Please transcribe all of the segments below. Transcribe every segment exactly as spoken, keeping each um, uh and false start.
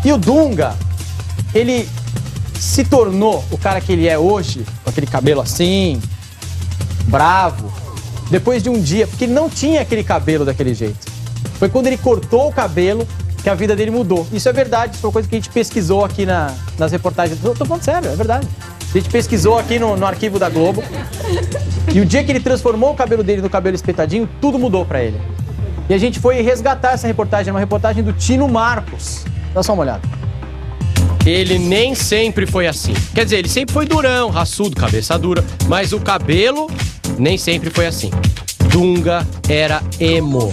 E o Dunga, ele se tornou o cara que ele é hoje, com aquele cabelo assim, bravo, depois de um dia, porque ele não tinha aquele cabelo daquele jeito. Foi quando ele cortou o cabelo que a vida dele mudou. Isso é verdade, isso foi uma coisa que a gente pesquisou aqui na, nas reportagens. Tô falando sério, é verdade. A gente pesquisou aqui no, no arquivo da Globo. E o dia que ele transformou o cabelo dele no cabelo espetadinho, tudo mudou pra ele. E a gente foi resgatar essa reportagem, uma reportagem do Tino Marcos. Dá só uma olhada. Ele nem sempre foi assim. Quer dizer, ele sempre foi durão, raçudo, cabeça dura. Mas o cabelo nem sempre foi assim. Dunga era emo.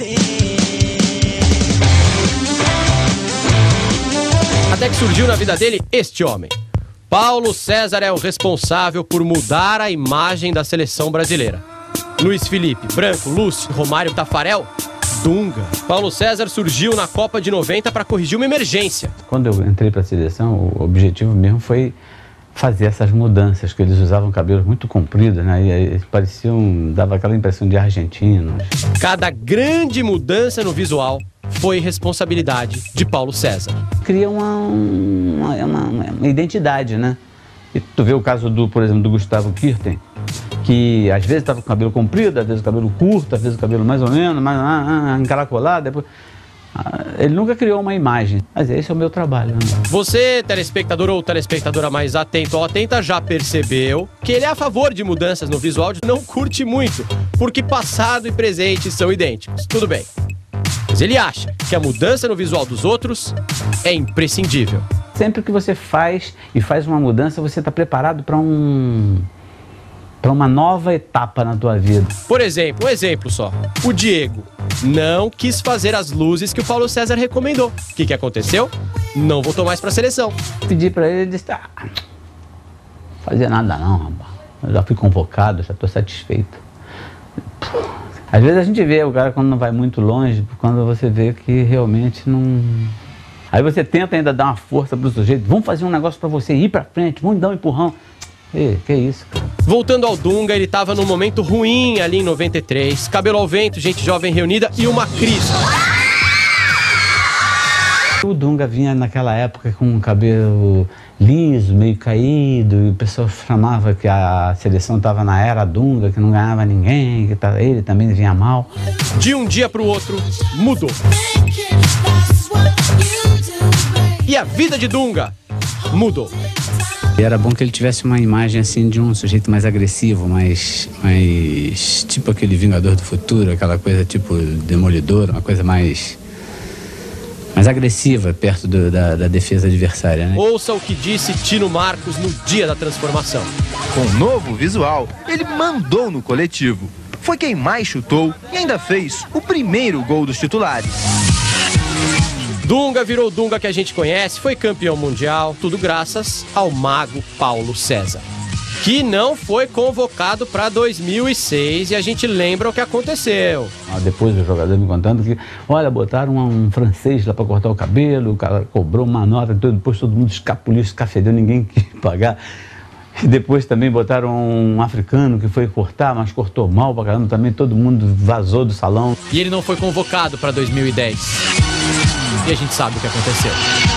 Até que surgiu na vida dele este homem. Paulo César é o responsável por mudar a imagem da seleção brasileira. Luiz Felipe, Branco, Lúcio, Romário, Tafarel, Dunga. Paulo César surgiu na Copa de noventa para corrigir uma emergência. Quando eu entrei para a seleção, o objetivo mesmo foi fazer essas mudanças, que eles usavam cabelos muito compridos, né? E eles pareciam, dava aquela impressão de argentinos. Cada grande mudança no visual foi responsabilidade de Paulo César. Cria uma, uma, uma, uma identidade, né? E tu vê o caso, do, por exemplo, do Gustavo Kirten, que às vezes estava com o cabelo comprido, às vezes o cabelo curto, às vezes o cabelo mais ou menos, mais ah, ah, encaracolado, depois... Ele nunca criou uma imagem, mas esse é o meu trabalho. Né? Você, telespectador ou telespectadora mais atento ou atenta, já percebeu que ele é a favor de mudanças no visual, não curte muito, porque passado e presente são idênticos. Tudo bem. Mas ele acha que a mudança no visual dos outros é imprescindível. Sempre que você faz e faz uma mudança, você está preparado para um... para uma nova etapa na tua vida. Por exemplo, um exemplo só. O Diego não quis fazer as luzes que o Paulo César recomendou. O que, que aconteceu? Não voltou mais para a seleção. Pedi para ele e disse, ah, não fazia nada não, rapaz. Eu já fui convocado, já estou satisfeito. Às vezes a gente vê o cara quando não vai muito longe, quando você vê que realmente não... Aí você tenta ainda dar uma força pro sujeito, vamos fazer um negócio para você ir para frente, vamos dar um empurrão. Ei, que isso, cara? Voltando ao Dunga, ele estava num momento ruim ali em noventa e três. Cabelo ao vento, gente jovem reunida e uma crise. O Dunga vinha naquela época com um cabelo liso, meio caído, e o pessoal chamava que a seleção estava na era Dunga, que não ganhava ninguém, que ele também vinha mal. De um dia para o outro, mudou. E a vida de Dunga mudou. E era bom que ele tivesse uma imagem assim de um sujeito mais agressivo, mais, mais tipo aquele Vingador do Futuro, aquela coisa tipo Demolidor, uma coisa mais, mais agressiva perto do, da, da defesa adversária, né? Ouça o que disse Tino Marcos no dia da transformação. Com o novo visual, ele mandou no coletivo. Foi quem mais chutou e ainda fez o primeiro gol dos titulares. Dunga virou o Dunga que a gente conhece, foi campeão mundial, tudo graças ao mago Paulo César, que não foi convocado para dois mil e seis, e a gente lembra o que aconteceu. Depois o jogador me contando que, olha, botaram um francês lá para cortar o cabelo, o cara cobrou uma nota, depois todo mundo escapuliu, escafedeu, ninguém quis pagar. E depois também botaram um africano que foi cortar, mas cortou mal pra caramba também, todo mundo vazou do salão. E ele não foi convocado para dois mil e dez. E a gente sabe o que aconteceu.